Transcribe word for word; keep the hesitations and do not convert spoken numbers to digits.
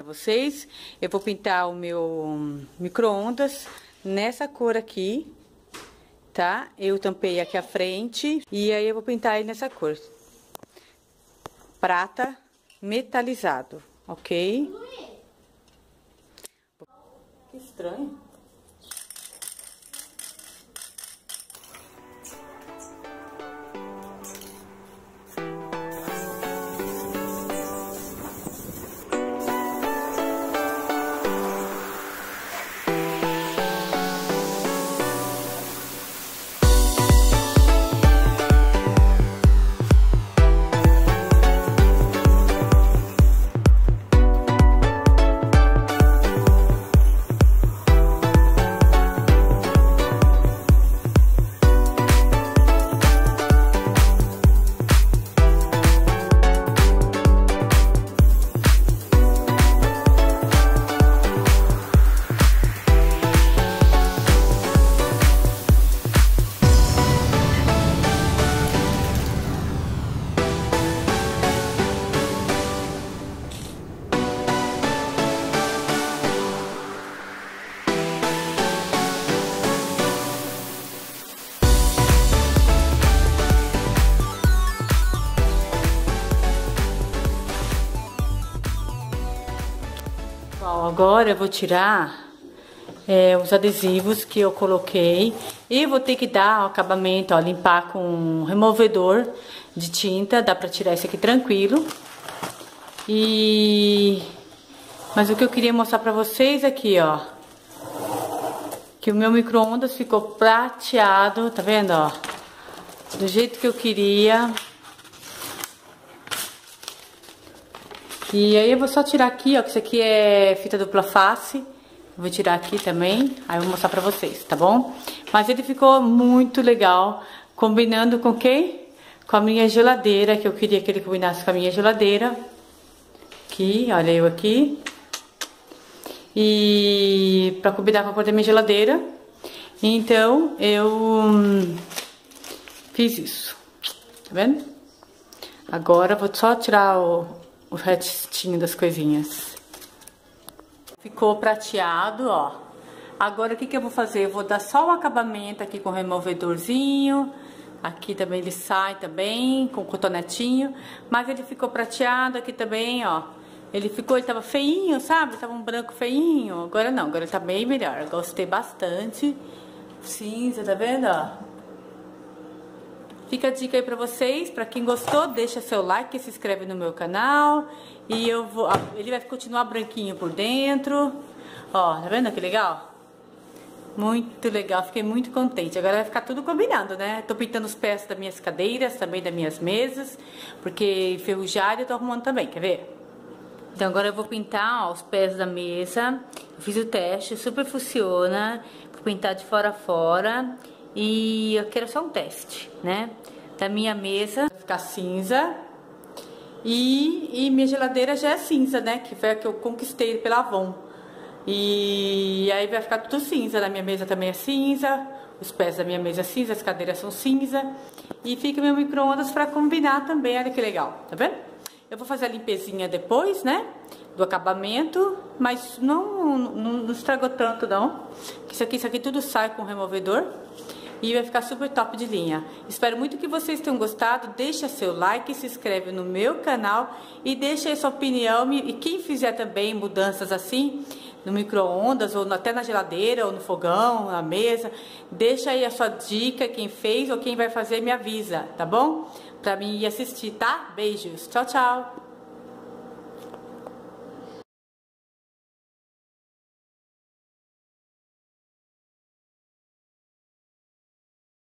vocês. Eu vou pintar o meu micro-ondas nessa cor aqui, tá? Eu tampei aqui a frente e aí eu vou pintar ele nessa cor. Prata metalizado, ok? Que estranho. Agora eu vou tirar é, os adesivos que eu coloquei e vou ter que dar o acabamento, ó, limpar com um removedor de tinta. Dá pra tirar esse aqui tranquilo. E mas o que eu queria mostrar pra vocês aqui, ó, que o meu micro-ondas ficou prateado, tá vendo, ó, do jeito que eu queria. E aí eu vou só tirar aqui, ó, que isso aqui é fita dupla face. Eu vou tirar aqui também, aí eu vou mostrar pra vocês, tá bom? Mas ele ficou muito legal, combinando com quem? Com a minha geladeira, que eu queria que ele combinasse com a minha geladeira. Aqui, olha eu aqui. E pra combinar com a cor da minha geladeira. Então, eu hum, fiz isso, tá vendo? Agora eu vou só tirar o... o restinho das coisinhas. Ficou prateado, ó. Agora o que que eu vou fazer? Eu vou dar só o acabamento aqui com o removedorzinho. Aqui também ele sai também, com o cotonetinho. Mas ele ficou prateado aqui também, ó. Ele ficou, ele tava feinho, sabe? Tava um branco feinho. Agora não, agora ele tá bem melhor. Eu gostei bastante. Cinza, tá vendo, ó? Fica a dica aí pra vocês, pra quem gostou, deixa seu like, se inscreve no meu canal. E eu vou, ele vai continuar branquinho por dentro. Ó, tá vendo que legal? Muito legal, fiquei muito contente. Agora vai ficar tudo combinando, né? Tô pintando os pés das minhas cadeiras, também das minhas mesas. Porque enferrujaram eu tô arrumando também, quer ver? Então agora eu vou pintar, ó, os pés da mesa. Eu fiz o teste, super funciona. Vou pintar de fora a fora. E eu quero só um teste, né? Da minha mesa vai ficar cinza. E, e minha geladeira já é cinza, né? Que foi a que eu conquistei pela Avon. E aí vai ficar tudo cinza. Na minha mesa também é cinza. Os pés da minha mesa é cinza, as cadeiras são cinza. E fica meu micro-ondas pra combinar também, olha que legal, tá vendo? Eu vou fazer a limpezinha depois, né? Do acabamento, mas não, não, não estragou tanto, não. Isso aqui, isso aqui tudo sai com o removedor. E vai ficar super top de linha. Espero muito que vocês tenham gostado. Deixa seu like, se inscreve no meu canal e deixa aí sua opinião. E quem fizer também mudanças assim, no micro-ondas, ou até na geladeira, ou no fogão, na mesa, deixa aí a sua dica, quem fez ou quem vai fazer me avisa, tá bom? Pra mim ir assistir, tá? Beijos, tchau, tchau!